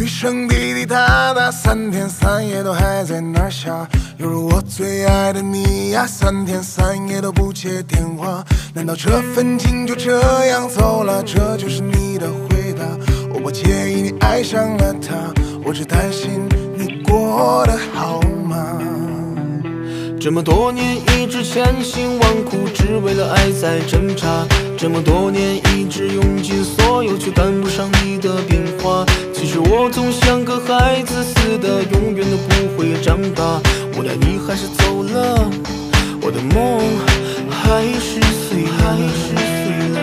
雨声滴滴答答，3天3夜都还在那儿下。犹如我最爱的你呀，3天3夜都不接电话。难道这份情就这样走了？这就是你的回答。我不介意你爱上了他，我只担心你过得好吗？ 这么多年一直千辛万苦，只为了爱在挣扎。这么多年一直用尽所有，却赶不上你的变化。其实我总像个孩子似的，永远都不会长大。我的你还是走了，我的梦还是碎了。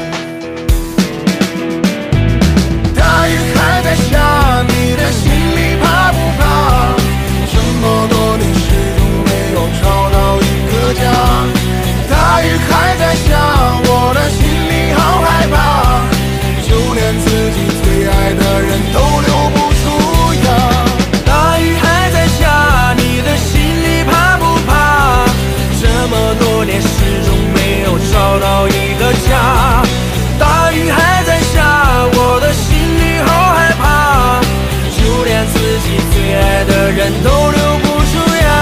大雨还在下，你的心里怕不怕？这么多年始终没有找到一个家。大雨还在下，我的心里好害怕，就连自己最爱的人都留不住呀。 大雨还在下，你的心里怕不怕？这么多年始终没有找到一个家。大雨还在下，我的心里好害怕，就连自己最爱的人都留不住呀。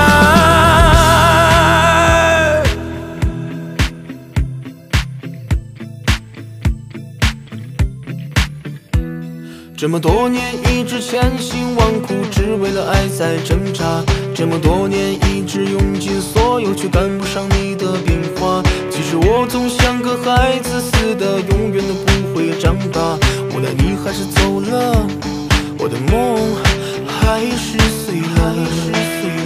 这么多年一直千辛万苦，只为了爱在挣扎。这么多年一直用尽所有，却赶不上你的变化。其实我总像个孩子似的，永远都不会长大。我的你还是走了，我的梦还是碎了。